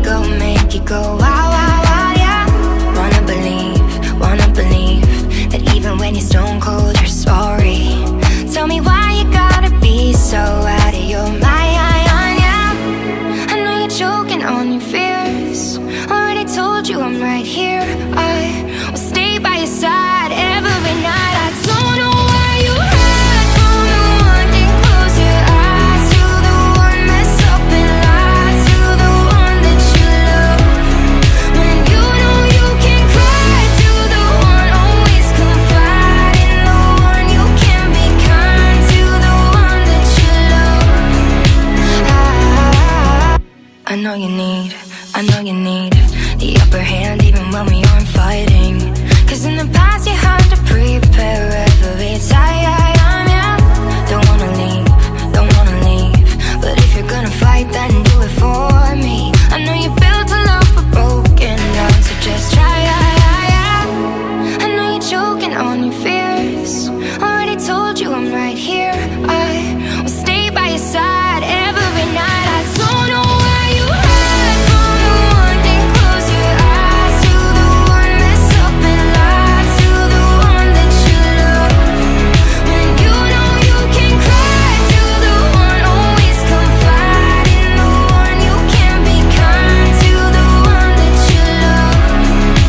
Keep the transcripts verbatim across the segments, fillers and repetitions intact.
go, make you go wow, wow, wow, yeah. Wanna believe, wanna believe that even when you're stone cold, you're sorry. Tell me why you gotta be so out of your mind, yeah. I know you're choking on your fears. Already told you I'm right here. I will stay by your side every night. I don't know why you hide from the one. Can close your eyes to the one mess up and lie to the one that you love. When you know you can cry to the one, always confide in the one. You can be kind to the one that you love. I, I know you need, I know you need the upper hand even when we aren't fighting. Cause in the past you had to prepare every time, yeah. Don't wanna leave, don't wanna leave, but if you're gonna fight then do it for me. I know you built a love but broken down, so just try, yeah. I know you're choking on your fears. Already told you I'm right here. I will stay by your side every night. I don't know why you hide from the one. Can close your eyes to the one mess up and lie to the one that you love. When you know you can cry to the one, always confide in the one. You can be kind to the one that you love.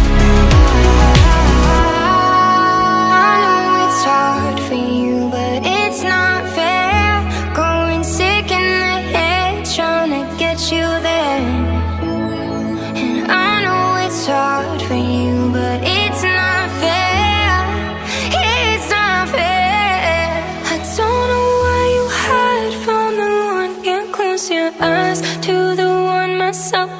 I know it's hard for you, but it's not fair. Going sick in the head, trying to get you there. And I know it's hard for you, but it's not fair. It's not fair. I don't know why you hide from the one. Can't close your eyes to the one myself